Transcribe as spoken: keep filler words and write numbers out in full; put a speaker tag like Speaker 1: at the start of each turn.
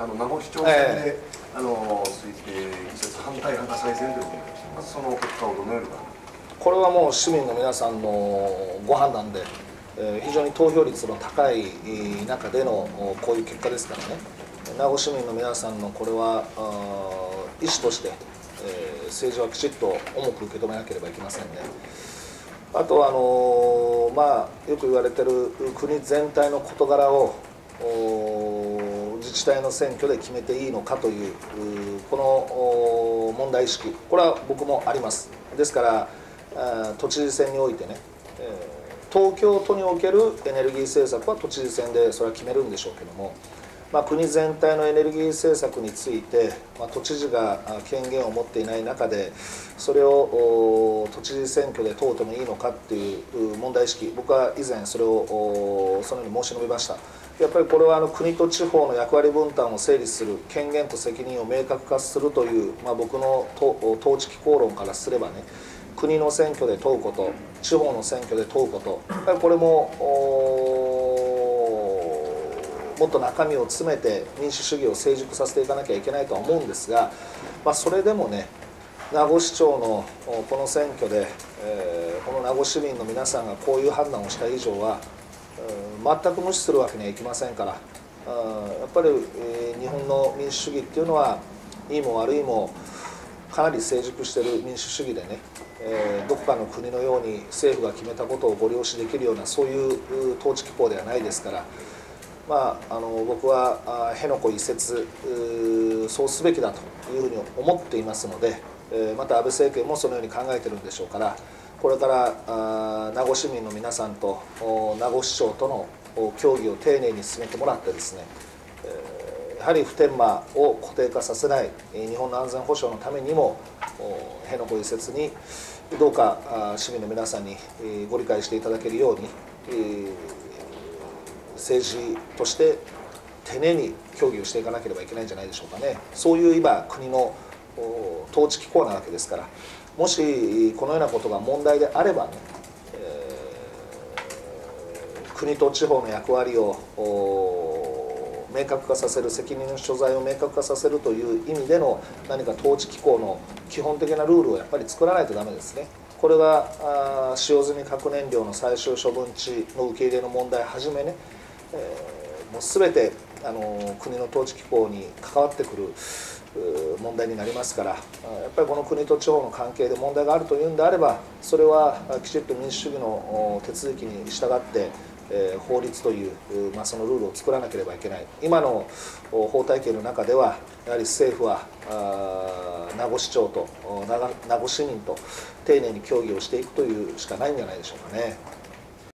Speaker 1: あの名護市長選で、えー、あの推定移設反対派が再選ということになりました。まずその結果をどのようにご覧になりますか。
Speaker 2: これはもう市民の皆さんのご判断で、えー、非常に投票率の高い中でのこういう結果ですからね。名護市民の皆さんのこれは意思として、えー、政治はきちっと重く受け止めなければいけませんね。あとはあのー、まあよく言われてる国全体の事柄を自治体の選挙で決めていいのかというこの問題意識、これは僕もあります。ですから都知事選においてね、東京都におけるエネルギー政策は都知事選でそれは決めるんでしょうけども、まあ、国全体のエネルギー政策について、まあ、都知事が権限を持っていない中でそれを都知事選挙で問うてもいいのかっていう問題意識、僕は以前それをそのように申し述べました。やっぱりこれはあの国と地方の役割分担を整理する、権限と責任を明確化するという、まあ、僕の統治機構論からすればね、国の選挙で問うこと、地方の選挙で問うこと、やっぱりこれももっと中身を詰めて民主主義を成熟させていかなきゃいけないとは思うんですが、まあ、それでもね、名護市長のこの選挙で、えー、この名護市民の皆さんがこういう判断をした以上は、全く無視するわけにはいきませんから、やっぱり日本の民主主義っていうのはいいも悪いもかなり成熟している民主主義でね、どこかの国のように政府が決めたことをご了承できるようなそういう統治機構ではないですから、まあ、あの僕は辺野古移設そうすべきだというふうに思っていますので、また安倍政権もそのように考えてるんでしょうから、これから名護市民の皆さんと名護市長との協議を丁寧に進めてもらってですね、やはり普天間を固定化させない日本の安全保障のためにも辺野古移設にどうか市民の皆さんにご理解していただけるように政治として丁寧に協議をしていかなければいけないんじゃないでしょうかね。そういう今国の統治機構なわけですから、もしこのようなことが問題であればね、えー、国と地方の役割を明確化させる、責任の所在を明確化させるという意味での何か統治機構の基本的なルールをやっぱり作らないとダメですね。これは使用済み核燃料の最終処分地の受け入れの問題はじめね、えー、もう全てあの国の統治機構に関わってくる問題になりますから、やっぱりこの国と地方の関係で問題があるというんであれば、それはきちっと民主主義の手続きに従って法律という、まあ、そのルールを作らなければいけない。今の法体系の中ではやはり政府は名護市長と名護市民と丁寧に協議をしていくというしかないんじゃないでしょうかね。